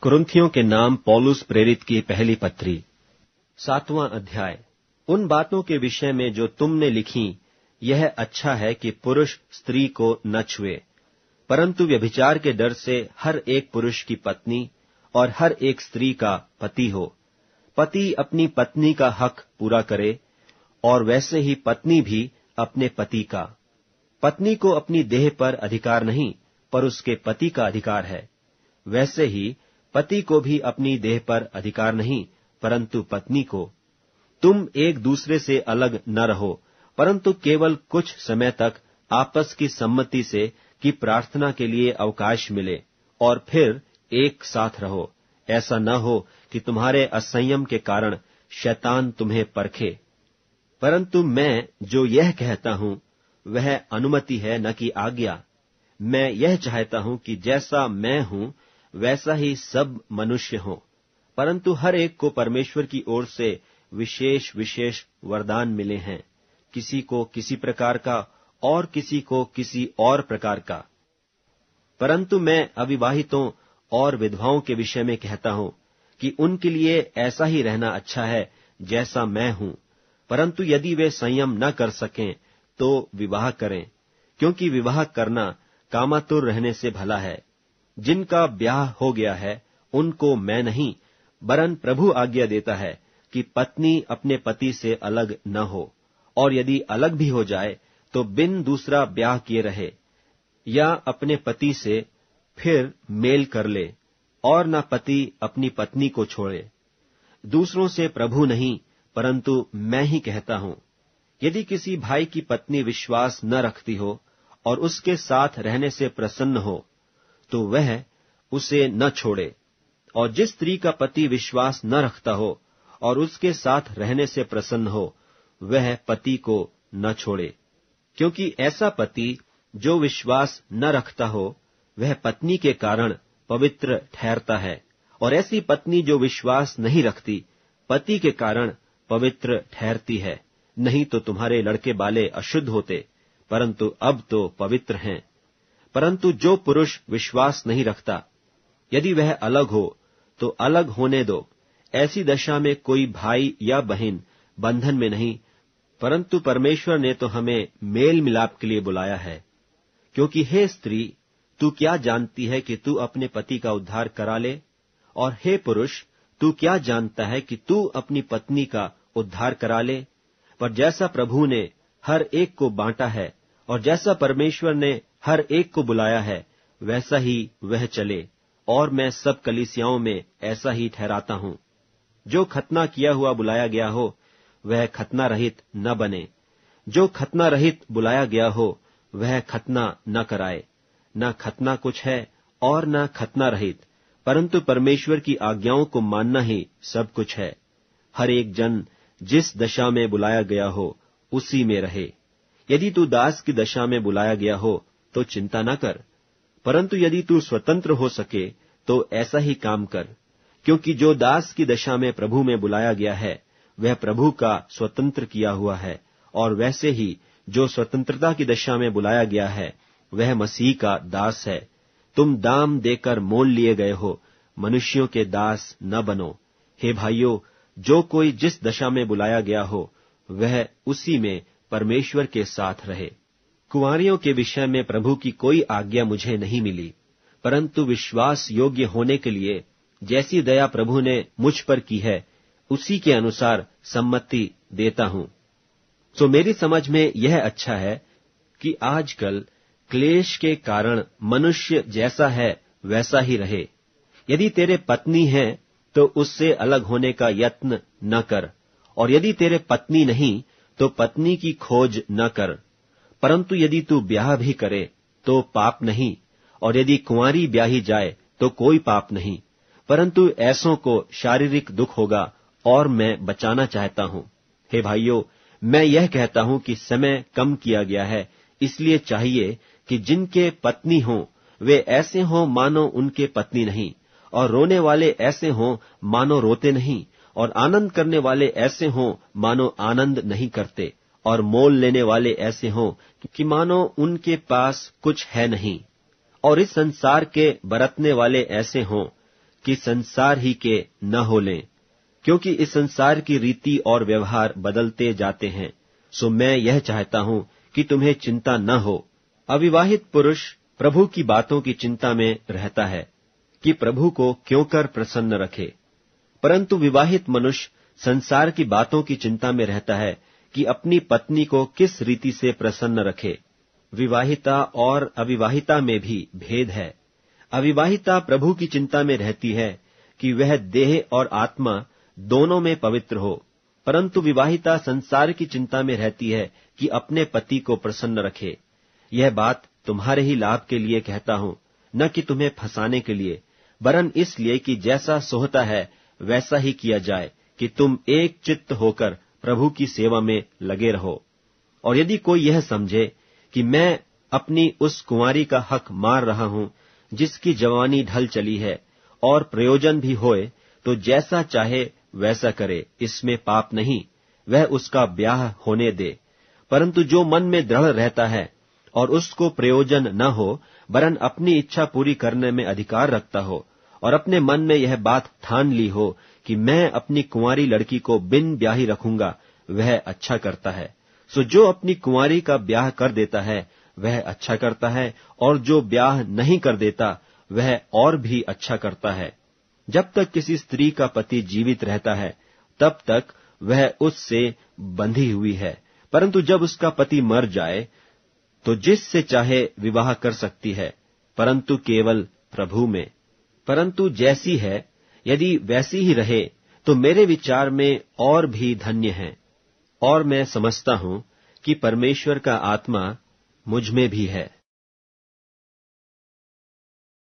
कुरिन्थियों के नाम पौलुस प्रेरित की पहली पत्री 7वां अध्याय। उन बातों के विषय में जो तुमने लिखी, यह अच्छा है कि पुरुष स्त्री को न छुए, परंतु व्यभिचार के डर से हर एक पुरुष की पत्नी और हर एक स्त्री का पति हो। पति अपनी पत्नी का हक पूरा करे, और वैसे ही पत्नी भी अपने पति का। पत्नी को अपनी देह पर अधिकार नहीं, पर उसके पति का अधिकार है। वैसे ही पति को भी अपनी देह पर अधिकार नहीं, परंतु पत्नी को। तुम एक दूसरे से अलग न रहो, परंतु केवल कुछ समय तक आपस की सम्मति से कि प्रार्थना के लिए अवकाश मिले, और फिर एक साथ रहो। ऐसा न हो कि तुम्हारे असंयम के कारण शैतान तुम्हें परखे। परंतु मैं जो यह कहता हूं वह अनुमति है, न कि आज्ञा। मैं यह चाहता हूं कि जैसा मैं हूं वैसा ही सब मनुष्य हों, परंतु हर एक को परमेश्वर की ओर से विशेष विशेष वरदान मिले हैं, किसी को किसी प्रकार का और किसी को किसी और प्रकार का। परंतु मैं अविवाहितों और विधवाओं के विषय में कहता हूं कि उनके लिए ऐसा ही रहना अच्छा है जैसा मैं हूं, परंतु यदि वे संयम न कर सकें तो विवाह करें, क्योंकि विवाह करना कामातुर रहने से भला है। जिनका ब्याह हो गया है उनको मैं नहीं, वरन प्रभु आज्ञा देता है कि पत्नी अपने पति से अलग न हो, और यदि अलग भी हो जाए तो बिन दूसरा ब्याह किए रहे, या अपने पति से फिर मेल कर ले, और न पति अपनी पत्नी को छोड़े। दूसरों से प्रभु नहीं, परंतु मैं ही कहता हूं। यदि किसी भाई की पत्नी विश्वास न रखती हो और उसके साथ रहने से प्रसन्न हो, तो वह उसे न छोड़े, और जिस स्त्री का पति विश्वास न रखता हो और उसके साथ रहने से प्रसन्न हो, वह पति को न छोड़े। क्योंकि ऐसा पति जो विश्वास न रखता हो, वह पत्नी के कारण पवित्र ठहरता है, और ऐसी पत्नी जो विश्वास नहीं रखती, पति के कारण पवित्र ठहरती है। नहीं तो तुम्हारे लड़के बाले अशुद्ध होते, परंतु अब तो पवित्र हैं। परंतु जो पुरुष विश्वास नहीं रखता, यदि वह अलग हो तो अलग होने दो। ऐसी दशा में कोई भाई या बहन बंधन में नहीं, परंतु परमेश्वर ने तो हमें मेल मिलाप के लिए बुलाया है। क्योंकि हे स्त्री, तू क्या जानती है कि तू अपने पति का उद्धार करा ले? और हे पुरुष, तू क्या जानता है कि तू अपनी पत्नी का उद्धार करा ले? पर जैसा प्रभु ने हर एक को बांटा है, और जैसा परमेश्वर ने हर एक को बुलाया है, वैसा ही वह चले। और मैं सब कलीसियाओं में ऐसा ही ठहराता हूं। जो खतना किया हुआ बुलाया गया हो, वह खतना रहित न बने। जो खतना रहित बुलाया गया हो, वह खतना न कराए। न खतना कुछ है और न खतना रहित, परंतु परमेश्वर की आज्ञाओं को मानना ही सब कुछ है। हर एक जन जिस दशा में बुलाया गया हो, उसी में रहे। यदि तू दास की दशा में बुलाया गया हो, तो चिंता न कर, परंतु यदि तू स्वतंत्र हो सके तो ऐसा ही काम कर। क्योंकि जो दास की दशा में प्रभु में बुलाया गया है, वह प्रभु का स्वतंत्र किया हुआ है, और वैसे ही जो स्वतंत्रता की दशा में बुलाया गया है, वह मसीह का दास है। तुम दाम देकर मोल लिए गए हो, मनुष्यों के दास न बनो। हे भाइयों, जो कोई जिस दशा में बुलाया गया हो, वह उसी में परमेश्वर के साथ रहे। कुंवारियों के विषय में प्रभु की कोई आज्ञा मुझे नहीं मिली, परंतु विश्वास योग्य होने के लिए जैसी दया प्रभु ने मुझ पर की है, उसी के अनुसार सम्मति देता हूं। तो मेरी समझ में यह अच्छा है कि आजकल क्लेश के कारण मनुष्य जैसा है वैसा ही रहे। यदि तेरे पत्नी है तो उससे अलग होने का यत्न न कर, और यदि तेरे पत्नी नहीं तो पत्नी की खोज न कर। परंतु यदि तू ब्याह भी करे तो पाप नहीं, और यदि कुंवारी ब्याही जाए तो कोई पाप नहीं, परंतु ऐसों को शारीरिक दुख होगा, और मैं बचाना चाहता हूं। हे भाइयों, मैं यह कहता हूं कि समय कम किया गया है, इसलिए चाहिए कि जिनके पत्नी हों वे ऐसे हों मानो उनके पत्नी नहीं, और रोने वाले ऐसे हों मानो रोते नहीं, और आनंद करने वाले ऐसे हों मानो आनंद नहीं करते, और मोल लेने वाले ऐसे हों कि मानो उनके पास कुछ है नहीं, और इस संसार के बरतने वाले ऐसे हों कि संसार ही के न हो लें, क्योंकि इस संसार की रीति और व्यवहार बदलते जाते हैं। सो मैं यह चाहता हूं कि तुम्हें चिंता न हो। अविवाहित पुरुष प्रभु की बातों की चिंता में रहता है कि प्रभु को क्यों कर प्रसन्न रखे, परंतु विवाहित मनुष्य संसार की बातों की चिंता में रहता है कि अपनी पत्नी को किस रीति से प्रसन्न रखे। विवाहिता और अविवाहिता में भी भेद है। अविवाहिता प्रभु की चिंता में रहती है कि वह देह और आत्मा दोनों में पवित्र हो, परंतु विवाहिता संसार की चिंता में रहती है कि अपने पति को प्रसन्न रखे। यह बात तुम्हारे ही लाभ के लिए कहता हूं, न कि तुम्हें फंसाने के लिए, वरन इसलिए कि जैसा सोहता है वैसा ही किया जाए, कि तुम एक चित्त होकर प्रभु की सेवा में लगे रहो। और यदि कोई यह समझे कि मैं अपनी उस कुंवारी का हक मार रहा हूं जिसकी जवानी ढल चली है और प्रयोजन भी होए, तो जैसा चाहे वैसा करे, इसमें पाप नहीं, वह उसका ब्याह होने दे। परंतु जो मन में दृढ़ रहता है और उसको प्रयोजन न हो, वरन अपनी इच्छा पूरी करने में अधिकार रखता हो, और अपने मन में यह बात ठान ली हो कि मैं अपनी कुंवारी लड़की को बिन ब्याही रखूंगा, वह अच्छा करता है। सो जो अपनी कुंवारी का ब्याह कर देता है वह अच्छा करता है, और जो ब्याह नहीं कर देता वह और भी अच्छा करता है। जब तक किसी स्त्री का पति जीवित रहता है तब तक वह उससे बंधी हुई है, परंतु जब उसका पति मर जाए तो जिससे चाहे विवाह कर सकती है, परंतु केवल प्रभु में। परंतु जैसी है यदि वैसी ही रहे तो मेरे विचार में और भी धन्य है। और मैं समझता हूं कि परमेश्वर का आत्मा मुझ में भी है।